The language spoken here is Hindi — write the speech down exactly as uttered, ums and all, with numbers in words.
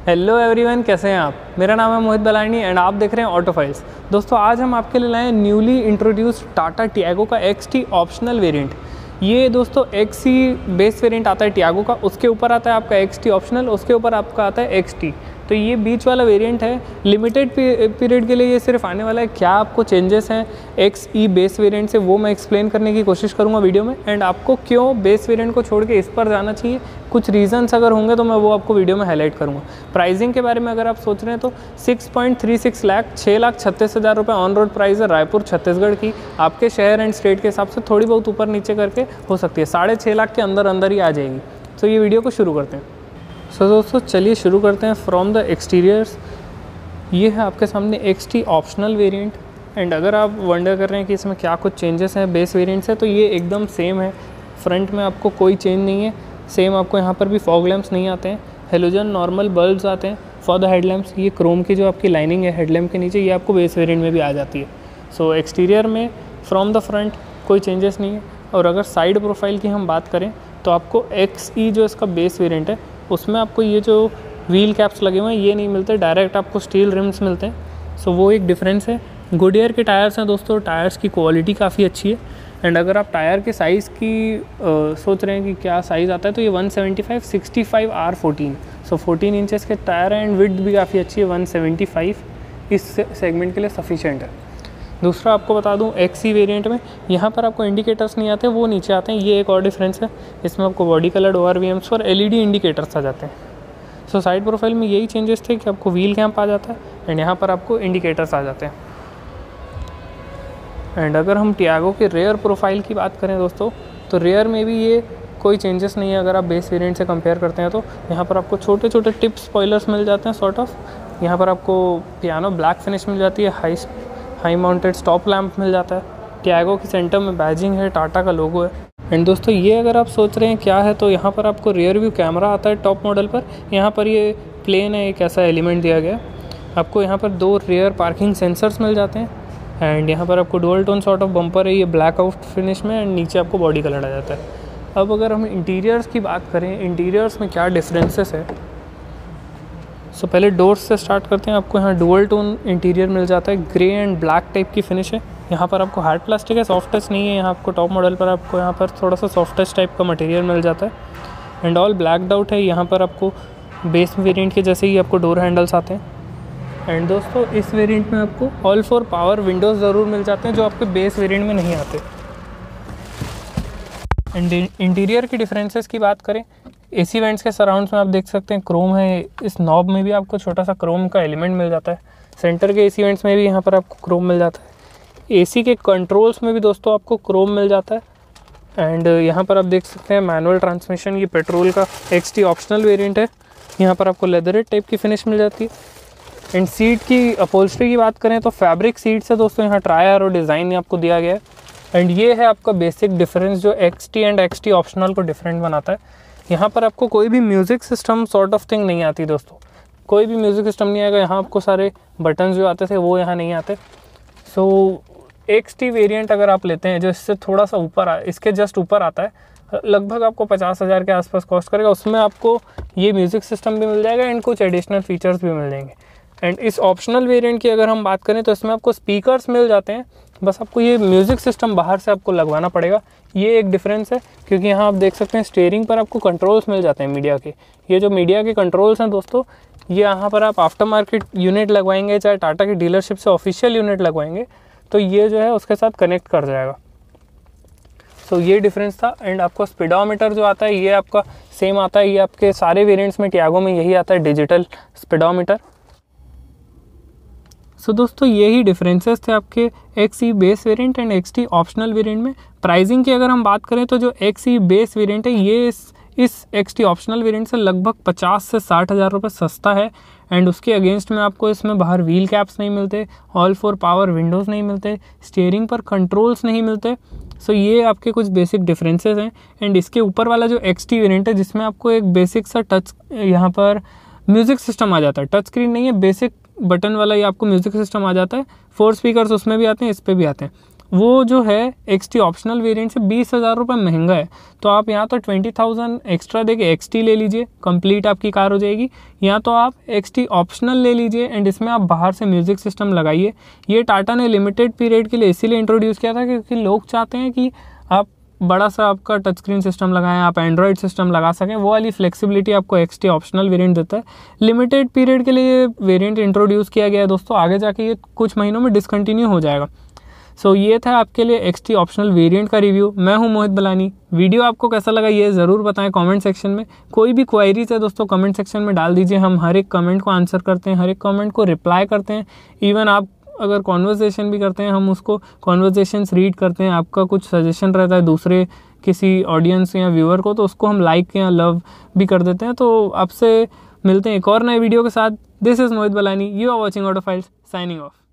हेलो एवरीवन, कैसे हैं आप। मेरा नाम है मोहित बलानी एंड आप देख रहे हैं ऑटो फाइल्स। दोस्तों आज हम आपके लिए लाए हैं न्यूली इंट्रोड्यूस्ड टाटा टियागो का एक्स टी ऑप्शनल वेरिएंट। ये दोस्तों एक्स सी बेस वेरिएंट आता है टियागो का, उसके ऊपर आता है आपका एक्स टी ऑप्शनल, उसके ऊपर आपका आता है एक्स टी। तो ये बीच वाला वेरिएंट है, लिमिटेड पीरियड के लिए ये सिर्फ आने वाला है। क्या आपको चेंजेस हैं एक्स ई बेस वेरिएंट से, वो मैं एक्सप्लेन करने की कोशिश करूँगा वीडियो में। एंड आपको क्यों बेस वेरिएंट को छोड़ के इस पर जाना चाहिए, कुछ रीजंस अगर होंगे तो मैं वो आपको वीडियो में हाईलाइट करूँगा। प्राइसिंग के बारे में अगर आप सोच रहे हैं तो six point three six lakh छः लाख छत्तीस हज़ार रुपये ऑन रोड प्राइस है रायपुर छत्तीसगढ़ की। आपके शहर एंड स्टेट के हिसाब से थोड़ी बहुत ऊपर नीचे करके हो सकती है, साढ़े छः लाख के अंदर अंदर ही आ जाएगी। तो ये वीडियो को शुरू करते हैं। सो so, दोस्तों चलिए शुरू करते हैं फ्रॉम द एक्सटीरियर्स। ये है आपके सामने X T optional variant. And अगर आप वंडर कर रहे हैं कि इसमें क्या कुछ चेंजेस हैं बेस वेरिएंट से, तो ये एकदम सेम है। फ्रंट में आपको कोई चेंज नहीं है, सेम आपको यहाँ पर भी फॉग लैंप्स नहीं आते हैं, हेलोजन नॉर्मल बल्ब्स आते हैं फॉर द हेडलैम्प्स। ये क्रोम की जो आपकी लाइनिंग है हेडलैम्प के नीचे, ये आपको बेस वेरिएंट में भी आ जाती है। सो so, एक्सटीरियर में फ्रॉम द फ्रंट कोई चेंजेस नहीं है। और अगर साइड प्रोफाइल की हम बात करें तो आपको एक्स ई जो इसका बेस वेरिएंट है उसमें आपको ये जो व्हील कैप्स लगे हुए हैं ये नहीं मिलते, डायरेक्ट आपको स्टील रिम्स मिलते हैं। सो so, वो एक डिफरेंस है। गुडियर के टायर्स हैं दोस्तों, टायर्स की क्वालिटी काफ़ी अच्छी है। एंड अगर आप टायर के साइज़ की आ, सोच रहे हैं कि क्या साइज़ आता है, तो ये one seventy five sixty five R fourteen, so fourteen inches के टायर हैं। एंड विड्थ भी काफ़ी अच्छी है, वन सेवेंटी फाइव इस सेगमेंट के लिए सफिशेंट है। दूसरा आपको बता दूं एक्स ई वेरिएंट में यहाँ पर आपको इंडिकेटर्स नहीं आते, वो नीचे आते हैं। ये एक और डिफरेंस है, इसमें आपको body coloured O R V Ms पर एल ई डी इंडिकेटर्स आ जाते हैं। सो साइड प्रोफाइल में यही चेंजेस थे कि आपको व्हील कैंप आ जाता है एंड यहाँ पर आपको इंडिकेटर्स आ जाते हैं। एंड अगर हम टियागो के रेयर प्रोफाइल की बात करें दोस्तों, तो रेयर में भी ये कोई चेंजेस नहीं है अगर आप बेस वेरिएंट से कंपेयर करते हैं। तो यहाँ पर आपको छोटे छोटे टिप स्पॉयलर्स मिल जाते हैं सॉर्ट ऑफ। यहाँ पर आपको पियानो ब्लैक फिनिश मिल जाती है, high high mounted stop lamp मिल जाता है। टियागो की सेंटर में बैजिंग है, टाटा का लोगो है। एंड दोस्तों ये अगर आप सोच रहे हैं क्या है, तो यहाँ पर आपको रियर व्यू कैमरा आता है टॉप मॉडल पर। यहाँ पर ये प्लेन है, एक ऐसा एलिमेंट दिया गया है। आपको यहाँ पर दो रियर पार्किंग सेंसर्स मिल जाते हैं। एंड यहाँ पर आपको dual tone sort of bumper है, ये ब्लैक आउट फिनिश में। एंड नीचे आपको बॉडी कलर आ जाता है। अब अगर हम इंटीरियर्स की बात करें, इंटीरियर्स में क्या डिफरेंसेस है, सो so, पहले डोर्स से स्टार्ट करते हैं। आपको यहाँ डुअल टोन इंटीरियर मिल जाता है, ग्रे एंड ब्लैक टाइप की फिनिश है। यहाँ पर आपको हार्ड प्लास्टिक है, सॉफ्ट टच नहीं है। यहाँ आपको टॉप मॉडल पर आपको यहाँ पर थोड़ा सा सॉफ्ट टच टाइप का मटेरियल मिल जाता है। एंड ऑल ब्लैकड आउट है। यहाँ पर आपको बेस वेरिएंट के जैसे ही आपको डोर हैंडल्स आते हैं। एंड दोस्तों इस वेरिएंट में आपको ऑल फोर पावर विंडोज़ ज़रूर मिल जाते हैं, जो आपके बेस वेरिएंट में नहीं आते। एंड इंटीरियर की डिफरेंसेस की बात करें, एसी वेंट्स के सराउंड्स में आप देख सकते हैं क्रोम है। इस नॉब में भी आपको छोटा सा क्रोम का एलिमेंट मिल जाता है। सेंटर के एसी वेंट्स में भी यहाँ पर आपको क्रोम मिल जाता है। एसी के कंट्रोल्स में भी दोस्तों आपको क्रोम मिल जाता है। एंड यहाँ पर आप देख सकते हैं मैनुअल ट्रांसमिशन, ये पेट्रोल का एक्स टी ऑप्शनल वेरिएंट है। यहाँ पर आपको लेदरेट टाइप की फिनिश मिल जाती है। एंड सीट की अपहोल्स्ट्री की बात करें तो फैब्रिक सीट्स है दोस्तों, यहाँ ट्राई एरो डिज़ाइन आपको दिया गया है। एंड ये है आपका बेसिक डिफरेंस जो X T and X T optional को डिफरेंट बनाता है। यहाँ पर आपको कोई भी music system sort of thing नहीं आती दोस्तों, कोई भी म्यूज़िक सिस्टम नहीं आएगा। यहाँ आपको सारे बटन्स जो आते थे वो यहाँ नहीं आते। सो एक्स टी वेरिएंट अगर आप लेते हैं जो इससे थोड़ा सा ऊपर आ इसके जस्ट ऊपर आता है, लगभग आपको पचास हज़ार के आसपास कॉस्ट करेगा। उसमें आपको ये म्यूज़िक सिस्टम भी मिल जाएगा एंड कुछ एडिशनल फीचर्स भी मिल जाएंगे। एंड इस ऑप्शनल वेरिएंट की अगर हम बात करें तो इसमें आपको स्पीकर्स मिल जाते हैं, बस आपको ये म्यूज़िक सिस्टम बाहर से आपको लगवाना पड़ेगा। ये एक डिफरेंस है, क्योंकि यहाँ आप देख सकते हैं स्टीयरिंग पर आपको कंट्रोल्स मिल जाते हैं मीडिया के। ये जो मीडिया के कंट्रोल्स हैं दोस्तों, ये यहाँ पर आप आफ्टर मार्केट यूनिट लगवाएंगे, चाहे टाटा की डीलरशिप से ऑफिशियल यूनिट लगवाएंगे, तो ये जो है उसके साथ कनेक्ट कर जाएगा। सो so, ये डिफरेंस था। एंड आपको स्पीडोमीटर जो आता है ये आपका सेम आता है, ये आपके सारे वेरिएंट्स में टियागो में यही आता है, डिजिटल स्पीडोमीटर। सो so, दोस्तों यही डिफरेंसेस थे आपके X E base variant and X T optional variant में। प्राइसिंग की अगर हम बात करें तो जो एक्स ई बेस वेरिएंट है ये इस इस एक्स टी ऑप्शनल वेरिएंट से लगभग पचास से साठ हज़ार रुपये सस्ता है। एंड उसके अगेंस्ट में आपको इसमें बाहर व्हील कैप्स नहीं मिलते, ऑल फोर पावर विंडोज़ नहीं मिलते, स्टीयरिंग पर कंट्रोल्स नहीं मिलते। सो so, ये आपके कुछ बेसिक डिफरेंसेस हैं। एंड इसके ऊपर वाला जो एक्स टी वेरिएंट है जिसमें आपको एक बेसिक सा टच यहाँ पर म्यूज़िक सिस्टम आ जाता है, टच स्क्रीन नहीं है, बेसिक बटन वाला ये आपको म्यूज़िक सिस्टम आ जाता है। फोर स्पीकर्स उसमें भी आते हैं, इस पर भी आते हैं। वो जो है एक्स टी ऑप्शनल वेरिएंट से बीस हज़ार रुपये महंगा है। तो आप यहाँ तो ट्वेंटी थाउजेंड एक्स्ट्रा देके एक्स टी ले लीजिए, कंप्लीट आपकी कार हो जाएगी। या तो आप एक्स टी ऑप्शनल ले लीजिए एंड इसमें आप बाहर से म्यूज़िक सिस्टम लगाइए। ये टाटा ने लिमिटेड पीरियड के लिए इसीलिए इंट्रोड्यूस किया था क्योंकि लोग चाहते हैं कि आप बड़ा सा आपका टच स्क्रीन सिस्टम लगाएं, आप एंड्रॉयड सिस्टम लगा सकें। वो वाली फ्लेक्सिबिलिटी आपको एक्स टी ऑप्शनल वेरिएंट देता है। लिमिटेड पीरियड के लिए वेरिएंट इंट्रोड्यूस किया गया है दोस्तों, आगे जाके ये कुछ महीनों में डिसकंटिन्यू हो जाएगा। सो so, ये था आपके लिए एक्स टी ऑप्शनल वेरिएंट का रिव्यू। मैं हूं मोहित बलानी। वीडियो आपको कैसा लगा ये ज़रूर बताएं कमेंट सेक्शन में। कोई भी क्वायरीज है दोस्तों कमेंट सेक्शन में डाल दीजिए, हम हर एक कमेंट को आंसर करते हैं, हर एक कमेंट को रिप्लाई करते हैं। इवन आप अगर कॉन्वर्जेसन भी करते हैं हम उसको कॉन्वर्जेशंस रीड करते हैं। आपका कुछ सजेशन रहता है दूसरे किसी ऑडियंस या व्यूअर को तो उसको हम लाइक या लव भी कर देते हैं। तो आपसे मिलते हैं एक और नए वीडियो के साथ। This is Mohit Balani, you are watching Autophiles, signing of.